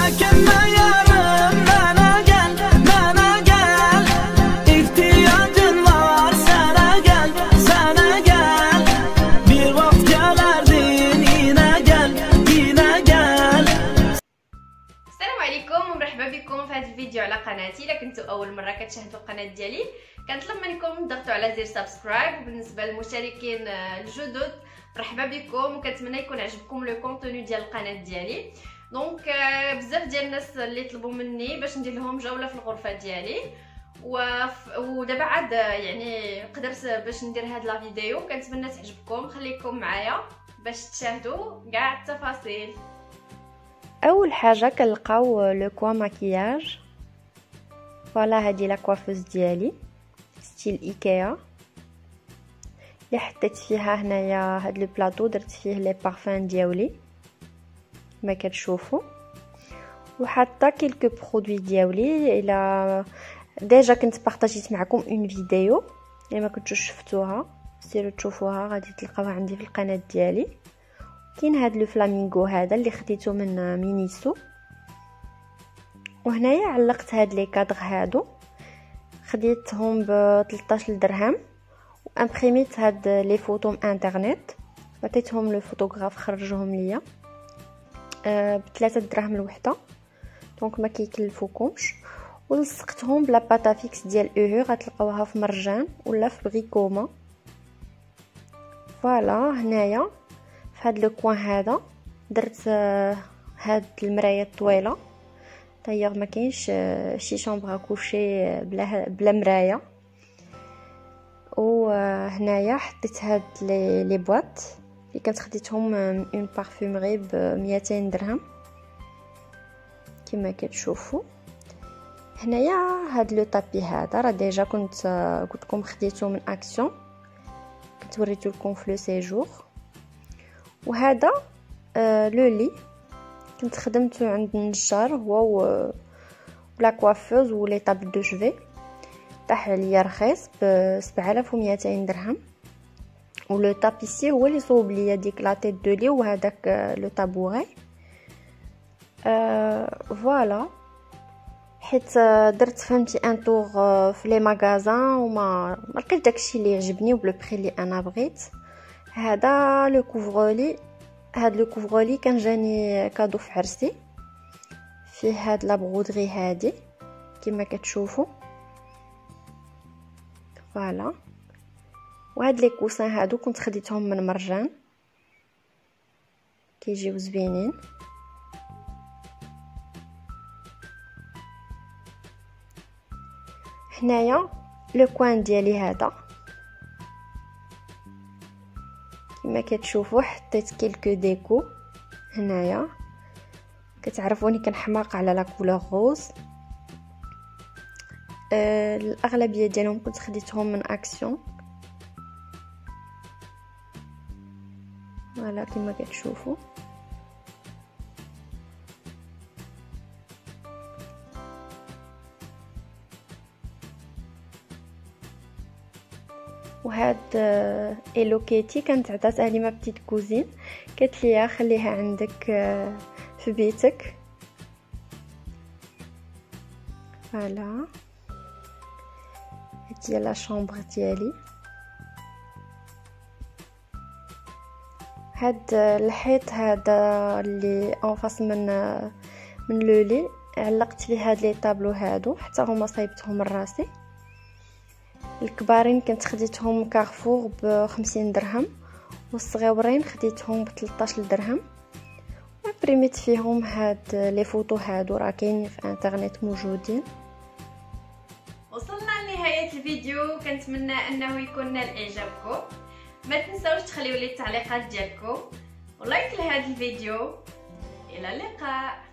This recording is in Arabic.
çekinme yarım, bana gel, bana gel. İhtiyacın var, sana gel, sana gel. Bir vakit gelerdin, yine gel, yine gel. السلام عليكم ومرحبا بكم في هذا الفيديو على قناتي. الا كنتو اول مره كتشاهدوا القناه ديالي كنطلب منكم تضغطوا على زر سبسكرايب، وبالنسبه للمشتركين الجدد مرحبا بكم، وكنتمنى يكون عجبكم لو كونتوني ديال القناه ديالي. دونك بزاف ديال الناس اللي طلبوا مني باش ندير لهم جوله في الغرفه ديالي، ودابا عاد يعني قدرت باش ندير هاد لا فيديو. كنتمنى تعجبكم، خليكم معايا باش تشاهدوا كاع التفاصيل. اول حاجه كنلقاو لو كوا ماكياج. فوالا هادي لا كوافوز ديالي ستيل ايكيا اللي حطيت فيها هنايا. هاد لو بلاطو درت فيه لي بارفان ديالي كما كتشوفوا، وحاطه كيلكو برودوي ديالي. الا ديجا كنت بارطاجيت معكم اون فيديو اللي ما كنتوش شفتوها، سيروا تشوفوها، غادي تلقاوها عندي في القناه ديالي. كاين هاد لو فلامينغو هذا اللي خديته من مينيسو، وهنايا علقت هاد لي كادغ هادو خديتهم ب 13 درهم، وامبريميت هاد لي فوتو من انترنت، عطيتهم لو فوتوغراف خرجهم ليا ب 3 دراهم الوحده، دونك ما كيكلفوكمش. ولصقتهم بلا باتافيكس ديال اوهو، غتلقاوها في مرجان ولا في بريكوما. فوالا هنايا في هاد لو كوان هذا درت هاد المرايه الطويله، دايوغ ما كاينش شي شامبر كوشي بلا مرايه. وهنايا حطيت هاد لي بواط اللي كنت خديتهم من اون بارفومري ب 200 درهم كما كتشوفوا. هنايا هاد لو طابي هذا راه ديجا كنت قلت لكم خديته من اكسيون، كنت وريتو لكم في لو سيجور. وهذا لو لي كنت خدمته عند النجار، هو ولا كوافوز ولي طابل دو شوفي. طاح عليا رخيص ب 7200 درهم. ولو طابيسي هو اللي صوب ليا ديك لا تيت دو لي وهذاك لو طابوغي. فوالا حيت درت فهمتي ان طور في لي ماغازان وما لقيت داكشي اللي يعجبني وبلو بري اللي انا بغيت. هذا لو كوفرولي، هاد لو كوفرولي كان جاني كادو في عرسي، فيه هاد لا برودري هادي كما كتشوفوا. فوالا وهاد لي كوسان هادو كنت خديتهم من مرجان، كيجيو زوينين. هنايا لو كوان ديالي هذا كما كتشوفوا حطيت كيلكو ديكو. هنايا كتعرفوني كنحماق على لا كولور روز، الاغلبيه ديالهم كنت خديتهم من اكسيون. فوالا كما كتشوفوا. وهاد ايلو كيتي كانت عطاتها لي ما بتيت كوزين، قالت لي خليها عندك في بيتك. فوالا هادي لا شامبر ديالي. هاد الحيط هذا اللي انفاس من لو لي علقت فيه هاد لي طابلو هادو، حتى هما صايبتهم من راسي. الكبارين كنت خديتهم كارفور ب 50 درهم، والصغيورين خديتهم ب 13 درهم. وبريميت فيهم هاد لي فوتو هادو راه كاينين في انترنت موجودين. وصلنا لنهايه الفيديو، كنتمنى انه يكون نال اعجابكم. ما تنساوش تخليو لي التعليقات ديالكم ولايك لهذا الفيديو. الى اللقاء.